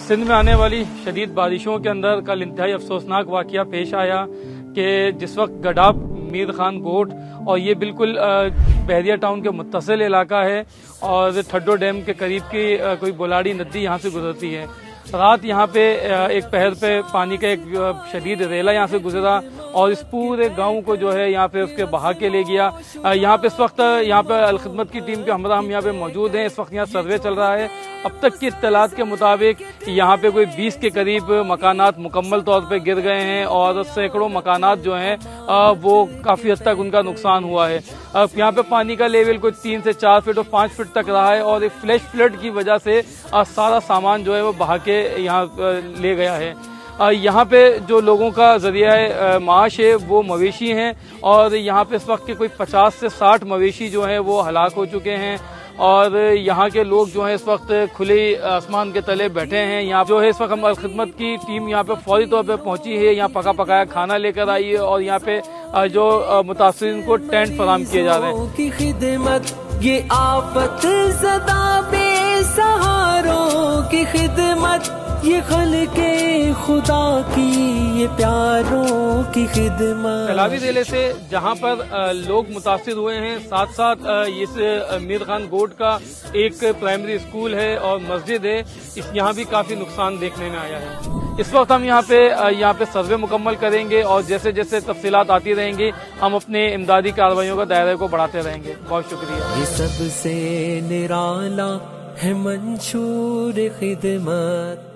سندھ میں آنے والی شدید بارشوں کے اندر کل انتہائی افسوسناک واقعہ پیش آیا کہ جس وقت گڈاب میر خان گوٹ اور یہ بالکل بحریہ ٹاؤن کے متصل علاقہ ہے اور ٹھڈو ڈیم کے قریب کی کوئی بولاڑی ندی یہاں سے گزرتی ہے۔ رات یہاں پہ ایک پہر پہ پانی کا ایک شدید ریلا یہاں سے گزرا اور اس پورے گاؤں کو جو ہے یہاں پہ اس کے بہا کے لے گیا۔ یہاں پہ اس وقت یہاں پہ الخدمت کی ٹیم کے ہمراہ ہم یہاں پہ موجود ہیں۔ اس وقت یہاں سروے چل رہا ہے۔ اب تک کی اطلاعات کے مطابق یہاں پہ کوئی 20 کے قریب مکانات مکمل طور پہ گر گئے ہیں اور سینکڑوں مکانات جو ہیں وہ کافی حد تک ان کا نقصان ہوا ہے۔ یہاں پہ پانی کا لیول کوئی 3 سے 4 فٹ اور 5 فٹ تک رہا ہے اور ایک فلیش فلڈ کی وجہ سے سارا سامان جو ہے وہ بہا کے یہاں لے گیا ہے۔ یہاں پہ جو لوگوں کا ذریعہ معاش ہے وہ مویشی ہیں اور یہاں پہ اس وقت کے کوئی 50 سے 60 مویشی جو ہیں وہ ہلاک ہو چکے ہیں اور یہاں کے لوگ جو ہیں اس وقت کھلے آسمان کے تلے بیٹھے ہیں۔ یہاں جو ہے اس وقت ہم خدمت کی ٹیم یہاں پہ فوری طور پہ پہنچی ہے، یہاں پکا پکایا کھانا لے کر آئی ہے اور یہاں پہ جو متاثرین کو ٹینٹ فراہم کیے جا رہے ہیں۔ کی خدمت یہ آفت زدہ بے سہاروں کی خدمت، یہ خلق خدا کی یہ پیاروں کی خدمت۔ سیلابی ریلے سے جہاں پر لوگ متاثر ہوئے ہیں، ساتھ ساتھ اس میر خان گوٹ کا ایک پرائمری اسکول ہے اور مسجد ہے، یہاں بھی کافی نقصان دیکھنے میں آیا ہے۔ اس وقت ہم یہاں پہ سروے مکمل کریں گے اور جیسے جیسے تفصیلات آتی رہیں گی ہم اپنے امدادی کارروائیوں کا دائرے کو بڑھاتے رہیں گے۔ بہت شکریہ۔ یہ سب سے نرالا ہے منشور خدمت۔